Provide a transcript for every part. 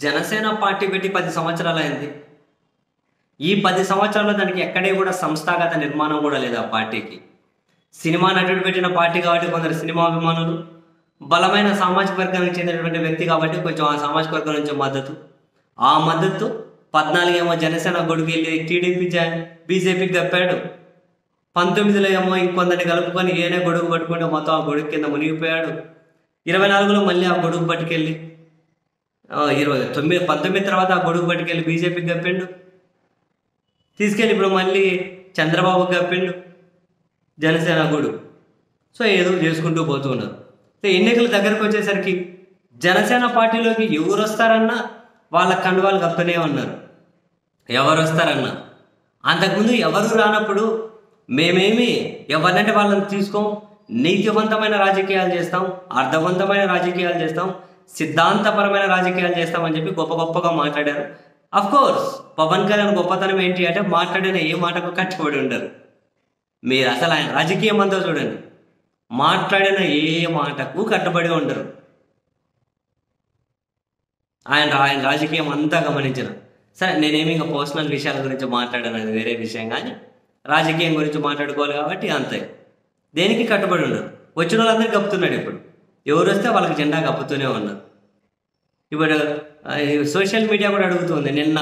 Janasena party పెట్టి 10 సంవత్సరాలైంది. ఈ 10 సంవత్సరాల్లో దానికి ఎక్కడే కూడా సంస్థాగత నిర్మాణం కూడా లేదు ఆ పార్టీకి. సినిమా నటుడు పెట్టిన పార్టీ కాబట్టి కొందరు సినిమా అభిమానులు, బలమైన సామాజిక వర్గానికి చెందినటువంటి వ్యక్తి కాబట్టి కొంచెం ఆ సామాజిక వర్గం నుంచి మద్దతు. ఆ మద్దతు 14 ఏమో జనసేన గొడుగు వెళ్ళి టీడీపీ బీజేపీకి గప్పాడు. 19లో ఏమో ఇంకొందరిని కలుపుకొని ఏనే గొడుగు పట్టుకుంటే మొత్తం ఆ గొడుగు కింద మునిగిపోయాడు. 24లో మళ్ళీ ఆ గొడుగు పట్టుకెళ్ళి 19 తర్వాత ఆ గొడుగు పట్టుకెళ్ళి బీజేపీకి గప్పిండు. తీసుకెళ్ళి ఇప్పుడు మళ్ళీ చంద్రబాబుకి గప్పిండు జనసేన గొడుగు. సో ఏదో చేసుకుంటూ పోతున్నారు. సో ఎన్నికల దగ్గరకు వచ్చేసరికి జనసేన పార్టీలోకి ఎవరు వస్తారన్నా వాళ్ళ కండువాలు కప్పుతూనే ఉన్నారు. ఎవరు వస్తారన్నా అంతకుముందు ఎవరు రానప్పుడు మేమేమి ఎవరినంటే వాళ్ళని తీసుకోం, నీతివంతమైన రాజకీయాలు చేస్తాం, అర్థవంతమైన రాజకీయాలు చేస్తాం, సిద్ధాంతపరమైన రాజకీయాలు చేస్తామని చెప్పి గొప్పగా మాట్లాడారు. అఫ్కోర్స్ పవన్ కళ్యాణ్ గొప్పతనం ఏంటి అంటే మాట్లాడిన ఏ మాటకు కట్టుబడి ఉండరు. మీరు అసలు ఆయన రాజకీయం అంతా చూడండి, మాట్లాడిన ఏ మాటకు కట్టుబడి ఉండరు. ఆయన రాజకీయం అంతా గమనించిన సరే, నేనేమి ఇంకా పర్సనల్ విషయాల గురించి మాట్లాడాను, అది వేరే విషయం. కానీ రాజకీయం గురించి మాట్లాడుకోవాలి కాబట్టి అంతే, దేనికి కట్టుబడి ఉండరు. వచ్చిన వాళ్ళందరికీ కప్పుతున్నాడు. ఇప్పుడు ఎవరు వస్తే వాళ్ళకి జెండా కప్పుతూనే ఉన్నారు. ఇప్పుడు సోషల్ మీడియా కూడా అడుగుతుంది. నిన్న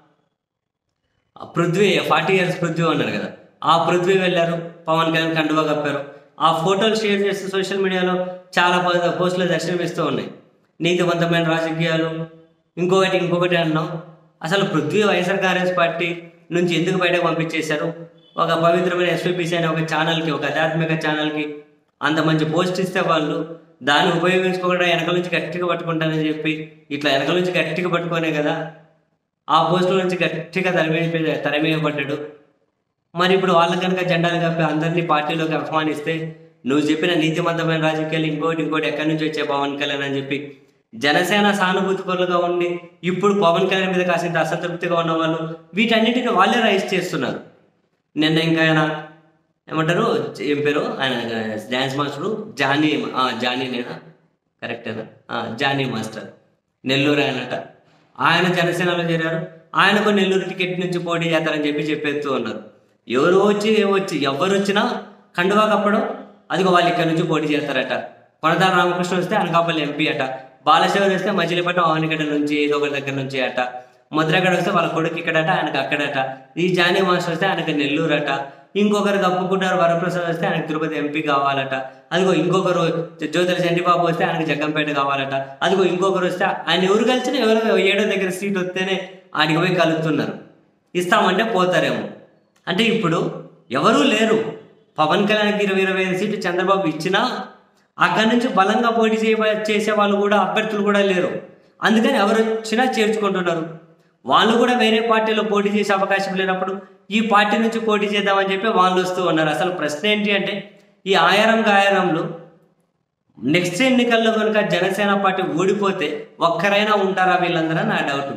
పృథ్వీ 40 years పృథ్వీ అన్నారు కదా, ఆ పృథ్వీ వెళ్ళారు, పవన్ కళ్యాణ్ కండువా కప్పారు. ఆ ఫోటోలు షేర్ చేస్తూ సోషల్ మీడియాలో చాలా పోస్టులు దర్శనమిస్తూ ఉన్నాయి. నీతివంతమైన రాజకీయాలు ఇంకొకటి అన్నాం. అసలు పృథ్వీ వైఎస్ఆర్ కాంగ్రెస్ పార్టీ నుంచి ఎందుకు బయటకు పంపించేశారు? ఒక పవిత్రమైన ఎస్వీపీసీ అనే ఒక ఛానల్కి, ఒక ఆధ్యాత్మిక ఛానల్కి అంత మంచి పోస్ట్ ఇస్తే వాళ్ళు దాన్ని ఉపయోగించుకోకుండా వెనక నుంచి గట్టిగా పట్టుకుంటానని చెప్పి ఇట్లా వెనక నుంచి గట్టిగా పట్టుకోనే కదా ఆ పోస్టుల నుంచి గట్టిగా తరిమేయబడ్డాడు. మరి ఇప్పుడు వాళ్ళ కనుక జెండాలు కప్పి అందరినీ పార్టీలోకి ఆహ్వానిస్తే నువ్వు చెప్పిన నీతివంతమైన రాజకీయాలు ఇంకోటి ఎక్కడి నుంచి వచ్చే పవన్ కళ్యాణ్ అని చెప్పి జనసేన సానుభూతి పరులుగా ఉండి ఇప్పుడు పవన్ కళ్యాణ్ మీద కాసింత అసంతృప్తిగా ఉన్న వాళ్ళు వీటన్నిటిని వాళ్ళే రైజ్ చేస్తున్నారు. నిన్న ఇంకా ఆయన ఏమంటారు, ఏం పేరు ఆయన డ్యాన్స్ మాస్టరు జానీనేనా కరెక్టేనా, జానీ మాస్టర్, నెల్లూరు ఆయనట. ఆయన జనసేనలో చేరారు. ఆయనకు నెల్లూరు టికెట్ నుంచి పోటీ చేస్తారని చెప్పేస్తూ ఉన్నారు. ఎవరు వచ్చినా కండువా కప్పడం, అదిగో వాళ్ళు ఇక్కడ నుంచి పోటీ చేస్తారట. కొనతాల రామకృష్ణ వస్తే అనకాపల్లి ఎంపీ అట, బాలశివన్ వస్తే మచిలీపట్నం ఆవనిగడ్డ నుంచి ఏదో ఒకటి దగ్గర నుంచి అట, ముద్రగడ వస్తే వాళ్ళ కొడుకు ఇక్కడట, ఆయనకు అక్కడట. ఈ జానీ మాస్టర్ వస్తే ఆయనకు నెల్లూరు అట. ఇంకొకరు కప్పుకుంటారు వరప్రసాద్ వస్తే ఆయనకు తిరుపతి ఎంపీ కావాలట. అదిగో ఇంకొకరు జ్యోతుల చంటిబాబు వస్తే ఆయనకు జగ్గంపేట కావాలట. అదిగో ఇంకొకరు వస్తే ఆయన ఎవరు కలిసినా ఎవరో 7వ దగ్గర సీట్ వస్తేనే ఆడికి పోయి కలుగుతున్నారు. ఇస్తామంటే పోతారేమో. అంటే ఇప్పుడు ఎవరూ లేరు. పవన్ కళ్యాణ్కి 20-25 సీట్లు చంద్రబాబు ఇచ్చినా అక్కడి నుంచి బలంగా పోటీ చేసే వాళ్ళు కూడా, అభ్యర్థులు కూడా లేరు. అందుకని ఎవరు వచ్చినా చేర్చుకుంటున్నారు. వాళ్ళు కూడా వేరే పార్టీలో పోటీ చేసే అవకాశం లేనప్పుడు ఈ పార్టీ నుంచి పోటీ చేద్దామని చెప్పి వాళ్ళు వస్తూ ఉన్నారు. అసలు ప్రశ్న ఏంటి అంటే, ఈ ఆయారంలో నెక్స్ట్ ఎన్నికల్లో కనుక జనసేన పార్టీ ఓడిపోతే ఒక్కరైనా ఉంటారా వీళ్ళందరూ నా డౌట్.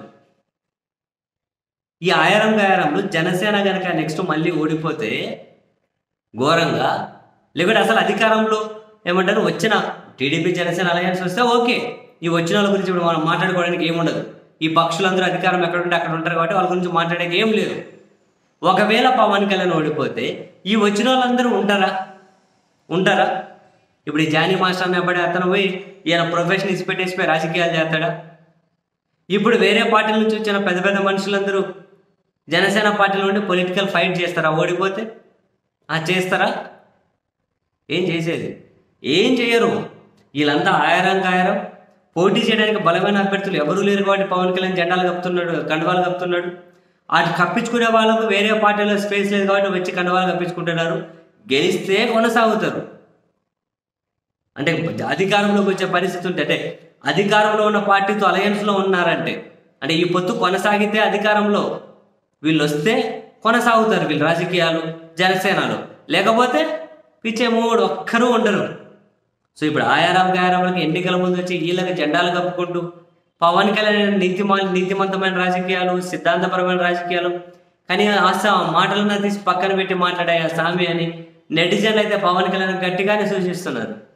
ఈ ఆయారంలో జనసేన కనుక నెక్స్ట్ మళ్ళీ ఓడిపోతే ఘోరంగా, లేకపోతే అసలు అధికారంలో ఏమంటారు వచ్చిన టీడీపీ జనసేన అలయన్స్ వస్తే ఓకే, ఈ వచ్చిన వాళ్ళ గురించి ఇప్పుడు మనం మాట్లాడుకోవడానికి ఏముండదు. ఈ పక్షులందరూ అధికారం ఎక్కడ ఉంటే అక్కడ ఉంటారు కాబట్టి వాళ్ళ గురించి మాట్లాడేది ఏం లేదు. ఒకవేళ పవన్ కళ్యాణ్ ఓడిపోతే ఈ వచ్చిన వాళ్ళందరూ ఉంటారా? ఇప్పుడు ఈ జానీ మాస్టర్ అన్నప్పుడు అతను పోయి ఈయన ప్రొఫెషన్ ఇచ్చిపెట్టేసిపోయి రాజకీయాలు చేస్తాడా? ఇప్పుడు వేరే పార్టీల నుంచి వచ్చిన పెద్ద మనుషులందరూ జనసేన పార్టీలో ఉండి పొలిటికల్ ఫైట్ చేస్తారా ఓడిపోతే? చేస్తారా? ఏం చేసేది? ఏం చేయరు. వీళ్ళంతా ఆయారం పోటీ చేయడానికి బలమైన అభ్యర్థులు ఎవరూ లేరు కాబట్టి పవన్ కళ్యాణ్ జెండాలు కప్పుతున్నాడు, కండువాలు కప్పుతున్నాడు. అటు కప్పించుకునే వాళ్ళకు వేరే పార్టీలో స్పేస్ లేదు కాబట్టి వచ్చి కండువాలు కప్పించుకుంటున్నారు. గెలిస్తే కొనసాగుతారు. అంటే అధికారంలోకి వచ్చే పరిస్థితి ఉంటే, అంటే అధికారంలో ఉన్న పార్టీతో అలయన్స్లో ఉన్నారంటే, అంటే ఈ పొత్తు కొనసాగితే అధికారంలో వీళ్ళు వస్తే కొనసాగుతారు వీళ్ళు రాజకీయాలు జనసేనలో, లేకపోతే పిచ్చే మూడు ఒక్కరూ ఉండరు. సో ఇప్పుడు ఆయారంకి ఎన్నికల ముందు వచ్చి వీళ్ళకి జెండాలు కప్పుకుంటూ పవన్ కళ్యాణ్ నీతిమంతమైన రాజకీయాలు, సిద్ధాంతపరమైన రాజకీయాలు, కానీ మాటలను తీసి పక్కన పెట్టి మాట్లాడే సామి అని నెటిజన్లు అయితే పవన్ కళ్యాణ్ గట్టిగానే సూచిస్తున్నారు.